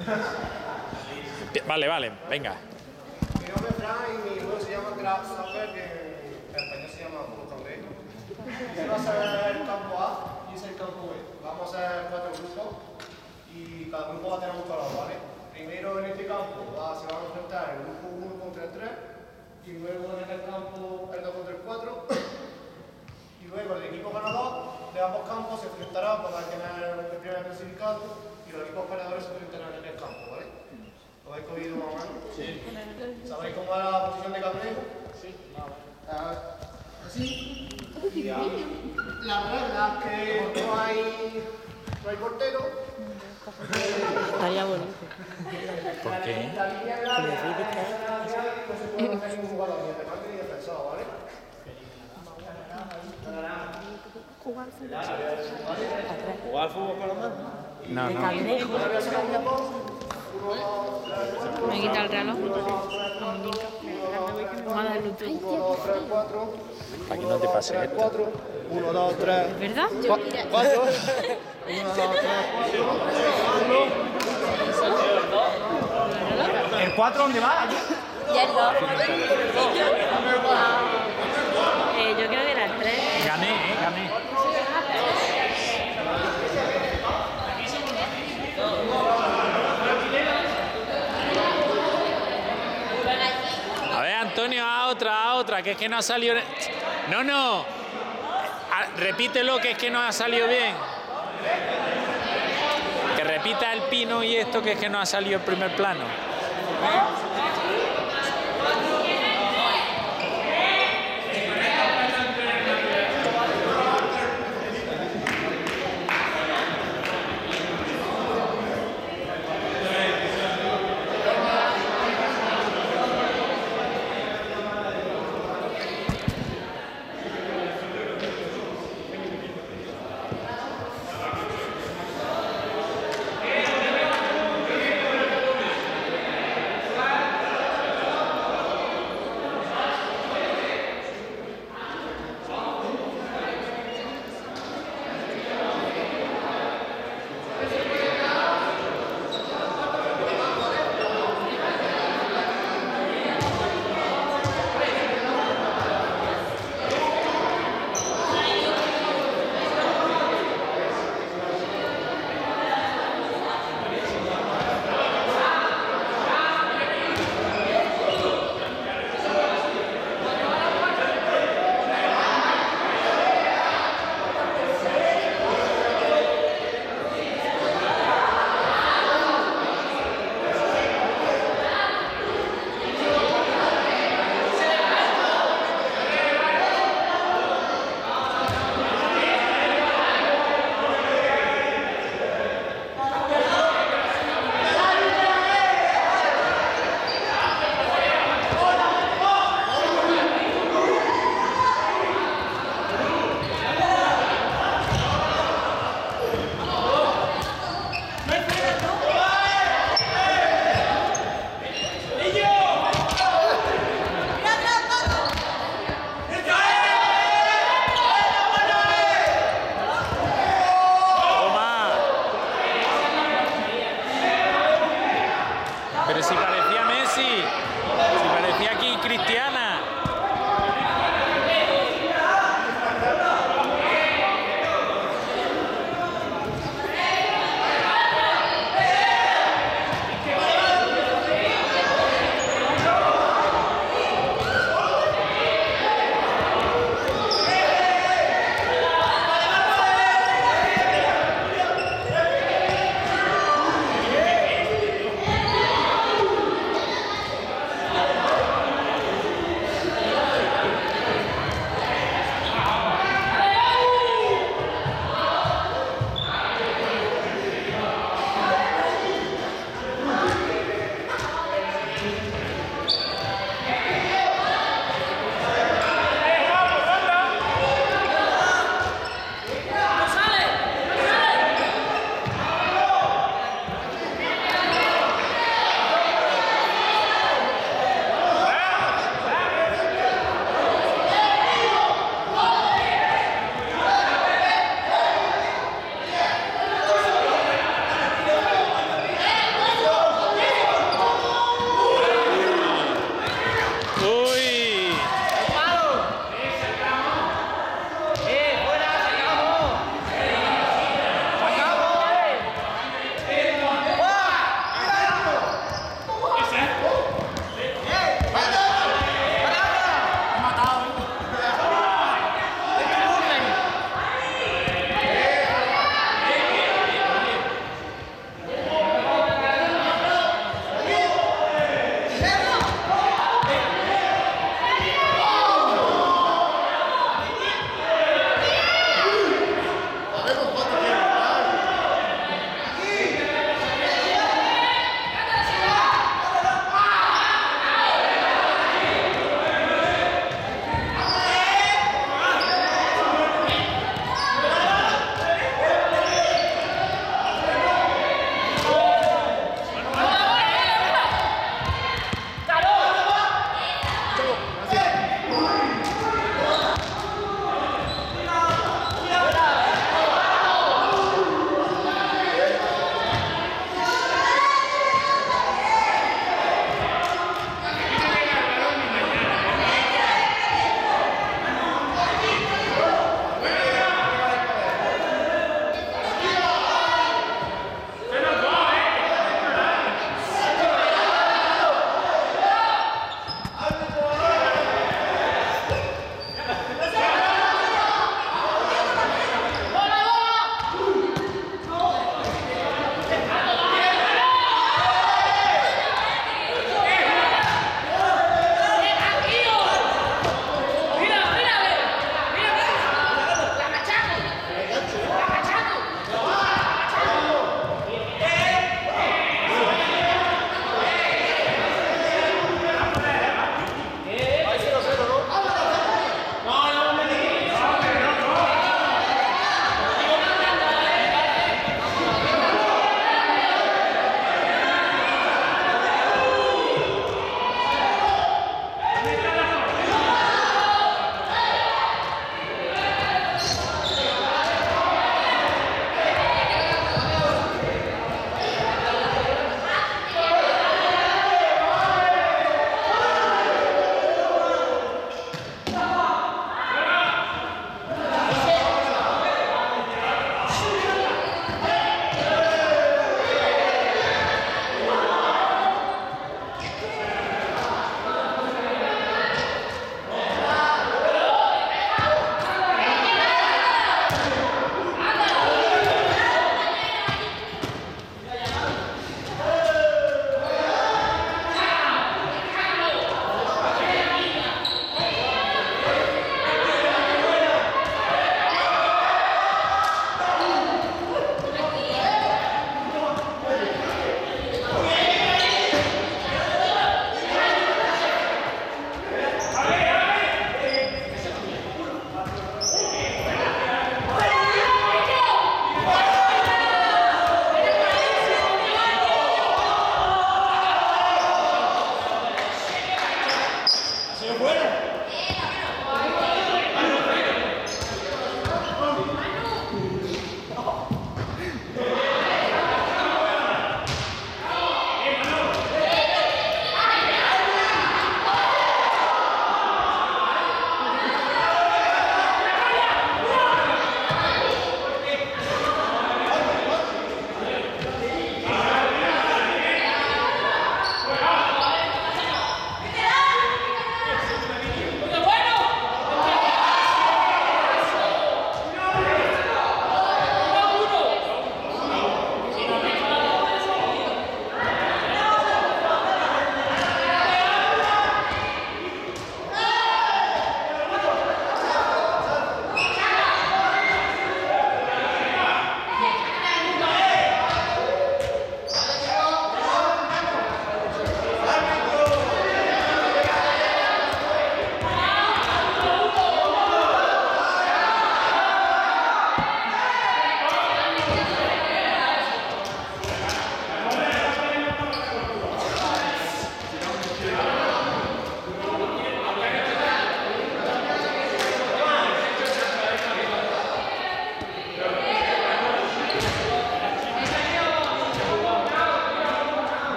Vale, vale, venga. Mi nombre es Fran y mi juego se llama Craft Soccer, que en español se llama Fútbol Cangrejo. Este va a ser el campo A y ese es el campo B. Vamos a hacer 4 grupos y cada grupo va a tener un color, ¿vale? Primero en este campo se van a enfrentar el grupo 1 contra el 3 y luego en el campo el 2 contra el 4 y luego el equipo ganador de ambos campos se enfrentará para tener el primer clasificado y los equipos perdedores se enfrentarán en el campo, ¿vale? ¿Lo habéis cogido más o menos? Sí. ¿Sabéis cómo es la posición de Cangrejo? Sí. Así. Y la regla es que no hay portero. Estaría bonito. ¿Por qué? La línea de la área no se puede hacer ningún jugador, ni atacante ni defensor, ¿vale? ¿Jugar al fútbol con la mano? No, no. Me quita el reloj. Vamos a darle un 1, 2, 3, 4. Para que no te pase esto. 1, 2, 3. ¿Verdad? 4. 1, 2, 3, 4. ¿El 4 dónde va? Ya el 2. Yo creo que era el 3. Gané, gané. A ver, Antonio, a otra, que es que no ha salido... No. Repítelo, que es que no ha salido bien. Que repita el pino y esto, que es que no ha salido el primer plano.